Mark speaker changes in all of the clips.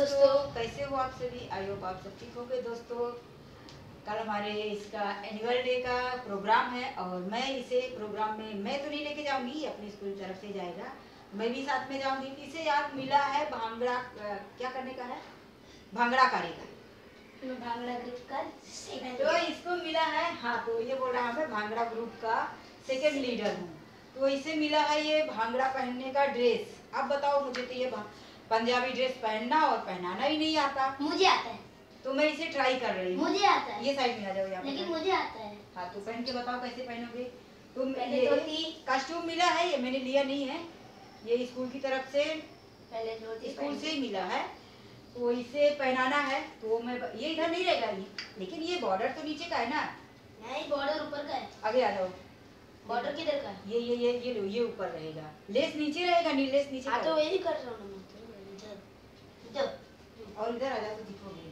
Speaker 1: दोस्तों, कैसे हो आप सभी? आई होप आप सब ठीक होंगे। दोस्तों, कल हमारे इसका एनुअल डे का प्रोग्राम है और मैं इसे प्रोग्राम में मैं तो नहीं लेके जाऊंगी, अपनी स्कूल की तरफ से जाएगा, मैं भी साथ में जाऊंगी। इसे याद मिला है भांगड़ा क्या करने का है, भांगड़ा करेगा,
Speaker 2: भांगड़ा ग्रुप का
Speaker 1: तो इसको मिला है। हाँ, तो ये बोल रहा है मैं भांगड़ा ग्रुप का सेकेंड लीडर हूँ, तो इसे मिला है ये भांगड़ा पहनने का ड्रेस। अब बताओ, मुझे तो ये पंजाबी ड्रेस पहनना और पहनाना ही नहीं आता।
Speaker 2: मुझे आता है,
Speaker 1: तो मैं इसे ट्राई कर रही हूँ।
Speaker 2: मुझे आता है।
Speaker 1: ये साइड में आ जाओ यहाँ,
Speaker 2: लेकिन मुझे आता है।
Speaker 1: हाँ, तो पहन के बताओ कैसे पहनोगे तुम।
Speaker 2: पहले
Speaker 1: ये
Speaker 2: धोती
Speaker 1: कॉस्ट्यूम मिला है, ये मैंने लिया नहीं है, ये स्कूल की तरफ से,
Speaker 2: पहले धोती
Speaker 1: स्कूल से ही मिला है, तो इसे पहनाना है। तो मैं ये इधर नहीं रहेगा ये, लेकिन ये बॉर्डर तो नीचे का है ना।
Speaker 2: नहीं, बॉर्डर ऊपर का है।
Speaker 1: आगे आ जाओ।
Speaker 2: बॉर्डर किधर का है?
Speaker 1: ये लो, ये ऊपर रहेगा, लेस नीचे रहेगा, नी लेस नीचे।
Speaker 2: हाँ, तो वही कर रहा हूँ मैं। इधर
Speaker 1: और इधर आ जाओ तो दिखोगे।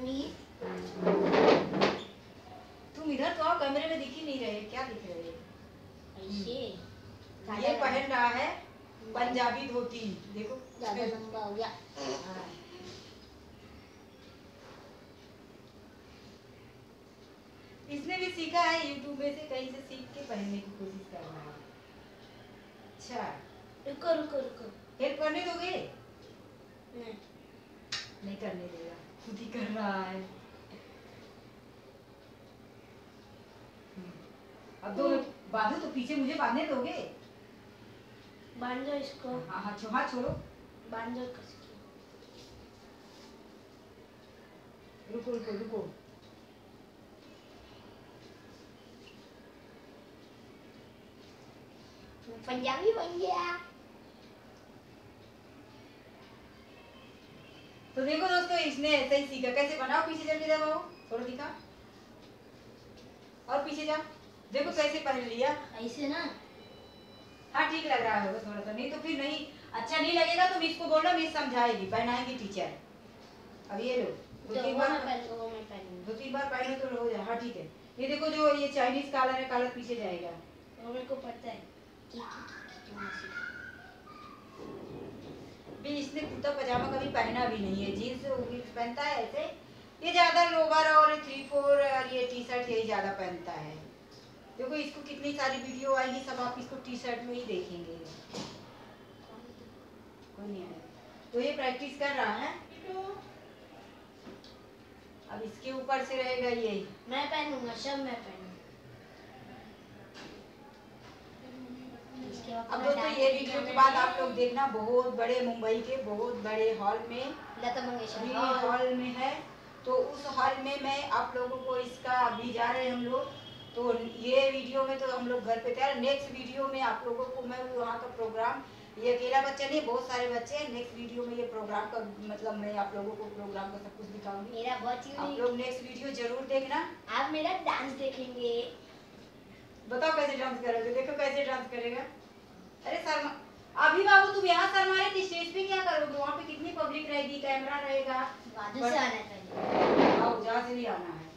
Speaker 1: तुम इधर तो आओ, कैमरे में दिख ही नहीं रहे, क्या दिख रहे
Speaker 2: ऐसे
Speaker 1: ये पहन रहा है पंजाबी धोती, देखो
Speaker 2: ज्यादा लंबा हो गया।
Speaker 1: इसने भी सीखा है यूट्यूब में से, कहीं से सीख के पहनने की कोशिश कर रहा है। अच्छा,
Speaker 2: रुको रुको रुको,
Speaker 1: हेल्प करने दोगे?
Speaker 2: नहीं
Speaker 1: नहीं करने देगा, खुद ही कर रहा है। अब तो बांधो, तो पीछे मुझे बांधने दोगे?
Speaker 2: बांध दो इसको।
Speaker 1: हाँ, हाथ छोड़ो,
Speaker 2: बांध दो कस के।
Speaker 1: रुको रुको रुको।
Speaker 2: पंजाबी बन गया।
Speaker 1: तो देखो दोस्तों, इसने ऐसे ही सीखा। कैसे बनाओ, पीछे चल के जाओ, थोड़ा दिखा, और पीछे जाओ, देखो कैसे पहन लिया।
Speaker 2: ऐसे ना?
Speaker 1: हाँ, ठीक लग रहा होगा थोड़ा सा, नहीं तो फिर नहीं अच्छा नहीं लगेगा तो मिस को बोलो, मिस समझाएगी, पहनाएंगी टीचर। अब ये लो, दो तीन बार पहनो तो हो जाए। हाँ ठीक है, ये देखो जो ये चाइनीज कॉलर है, कॉलर पीछे जाएगा।
Speaker 2: वो मेरे को पता है
Speaker 1: भी इसने कुर्ता पजामा कभी पहना भी नहीं है, जीन्स पहनता है ऐसे। ये ज्यादा लोवर और 3/4 और ये टी शर्ट यही ज्यादा पहनता है। देखो इसको कितनी सारी वीडियो आएगी, सब आप इसको टी शर्ट में ही देखेंगे। कोई नहीं आएगा, तो ये प्रैक्टिस कर रहा है। अब इसके ऊपर से रहेगा ये,
Speaker 2: मैं पहनूंगा, सब मैं पहनूंगा।
Speaker 1: अब दोस्तों ये वीडियो के बाद आप लोग देखना, बहुत बड़े मुंबई के बहुत बड़े हॉल में,
Speaker 2: लता मंगेशकर
Speaker 1: हॉल में है, तो उस हॉल में मैं आप लोगों को इसका अभी जा रहे हैं हम लोग। तो ये वीडियो में तो हम लोग घर पे तैयार, नेक्स्ट वीडियो में आप लोगों को मैं वहाँ का प्रोग्राम, ये अकेला बच्चा नहीं, बहुत सारे बच्चे हैं। नेक्स्ट वीडियो में ये प्रोग्राम का मतलब मैं आप लोगों को प्रोग्राम का सब कुछ दिखाऊंगी।
Speaker 2: मेरा बहुत
Speaker 1: आप लोग नेक्स्ट वीडियो जरूर देखना।
Speaker 2: आप मेरा डांस देखेंगे।
Speaker 1: बताओ कैसे डांस करोगे, देखो कैसे डांस करेगा। अरे शर्मा, अभी बाबू तुम यहाँ शर्मा रहे थे, स्टेज पे क्या करोगे? वहाँ पे कितनी पब्लिक रहेगी, कैमरा रहेगा।
Speaker 2: बाजू से आना चाहिए।
Speaker 1: आओ, जहाँ से भी आना है।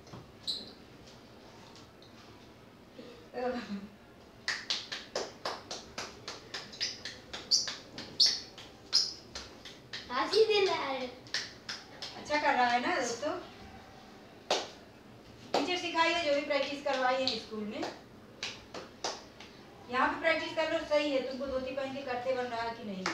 Speaker 2: हंसी दिल है।
Speaker 1: अच्छा कर रहा है ना दोस्तों, टीचर सिखाई है, जो भी प्रैक्टिस करवाई है स्कूल में, यहाँ पे प्रैक्टिस कर लो, सही है। तुमको धोती पहन के करते बन रहा है कि नहीं?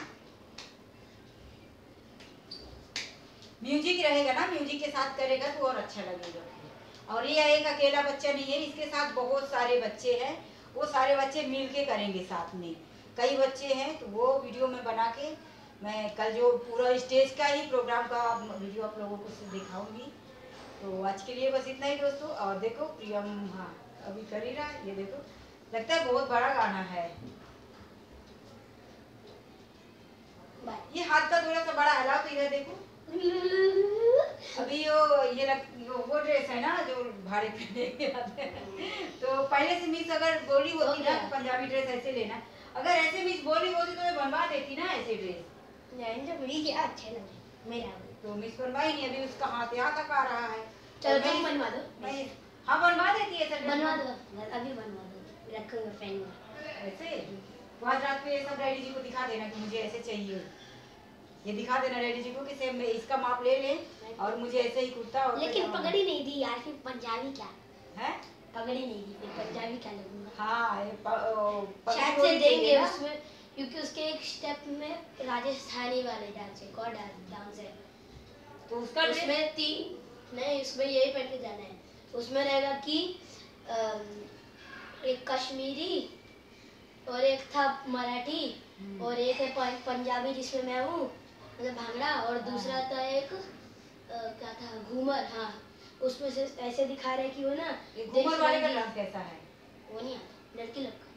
Speaker 1: म्यूजिक रहेगा ना, म्यूजिक के साथ करेगा तो और अच्छा लगेगा। और ये एक अकेला बच्चा नहीं है, इसके साथ बहुत सारे बच्चे हैं, वो सारे बच्चे मिलके करेंगे साथ में। कई बच्चे हैं, तो वो वीडियो में बना के मैं कल जो पूरा स्टेज का ही प्रोग्राम का वीडियो आप लोगों को दिखाऊंगी। तो आज के लिए बस इतना ही दोस्तों। और देखो प्रियम, हाँ अभी कर ही रहा है, ये देखो, लगता है बहुत बड़ा गाना है। ये हाथ का थोड़ा सा बड़ा हिलाओ, तो इधर देखो। अभी वो ड्रेस है ना जो भाड़े पे लेके आते हैं, तो पहले से मिस अगर बोली होती ना पंजाबी ड्रेस ऐसे लेना, अगर ऐसे मिस बोली होती तो मैं बनवा देती ना ऐसे ड्रेस।
Speaker 2: नहीं, जो मेरी क्या अच्छे लगे मेरा, तो
Speaker 1: मिस बनवाई नहीं, अभी उसका हाथ यहाँ तक आ रहा है।
Speaker 2: चलो तुम बनवा दो।
Speaker 1: हाँ बनवा देती है सर,
Speaker 2: बनवा दो, अभी बनवा दो, रखूंगा फ्रेंड में
Speaker 1: ऐसे। आज रात पे सब डैडी जी को दिखा देना कि मुझे ऐसे चाहिए। ये दिखा देना डैडी जी को कि सेम में इसका माप ले लें और मुझे ऐसे ही कुर्ता और
Speaker 2: लेकिन पगड़ी नहीं दी यार, फिर पंजाबी क्या
Speaker 1: है,
Speaker 2: पगड़ी नहीं दी, फिर पंजाबी क्या लगूंगा।
Speaker 1: हाँ
Speaker 2: शायद से देंगे उसमें, क्योंकि उसके एक स्टेप में राजस्थानी वाले डांस है, कौन डांस है,
Speaker 1: तो उसका
Speaker 2: उसमें 3 नहीं, उसमें यही पहन के जाना है। उसमें रहेगा कि एक कश्मीरी और एक था मराठी और एक है पंजाबी जिसमें मैं हूँ, मतलब भांगड़ा, और दूसरा था एक क्या था, घूमर। हाँ, उसमें से ऐसे दिखा रहे कि वो ना
Speaker 1: घूमर वाले का डांस कैसा है,
Speaker 2: वो नहीं आता, लड़की लोग का,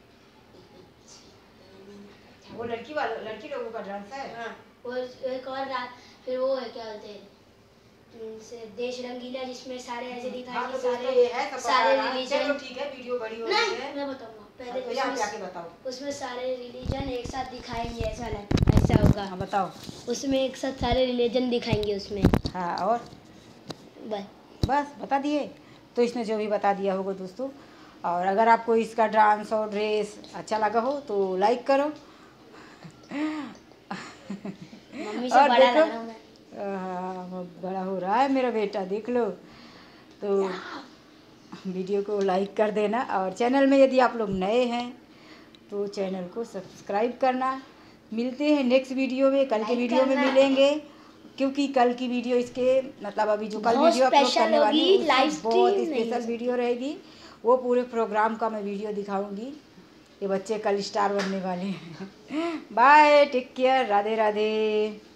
Speaker 1: वो लड़की लोगों का डांस है।
Speaker 2: हाँ, वो एक और रात, फिर वो है क्या बोलते हैं देश रंगीला, जिसमें सारे ऐसे दिखाएंगे।
Speaker 1: हाँ, तो सारे ये है सब
Speaker 2: सारे
Speaker 1: रिलीजन। चलो ठीक है, वीडियो बड़ी हो गई है,
Speaker 2: मैं बताऊंगा पहले।
Speaker 1: तो यहाँ पे आके बताओ।
Speaker 2: उसमें सारे रिलीजन एक साथ दिखाएंगे, ऐसा होगा।
Speaker 1: हाँ बताओ।
Speaker 2: उसमें एक साथ सारे रिलीजन दिखाएंगे उसमें।
Speaker 1: हाँ, और बस बता दिए। तो इसने जो भी बता दिया होगा दोस्तों, और अगर आपको इसका डांस और ड्रेस अच्छा लगा हो तो लाइक करो।
Speaker 2: मम्मी से बड़ा लग रहा हूं मैं।
Speaker 1: हाँ, बड़ा हो रहा है मेरा बेटा, देख लो। तो वीडियो को लाइक कर देना, और चैनल में यदि आप लोग नए हैं तो चैनल को सब्सक्राइब करना। मिलते हैं नेक्स्ट वीडियो में, कल के वीडियो में मिलेंगे, क्योंकि कल की वीडियो इसके मतलब अभी जो कल वीडियो अपलोड करने वाली हूँ बहुत स्पेशल वीडियो रहेगी। वो पूरे प्रोग्राम का मैं वीडियो दिखाऊंगी। ये बच्चे कल स्टार बनने वाले हैं। Bye, take care, Radhe Radhe.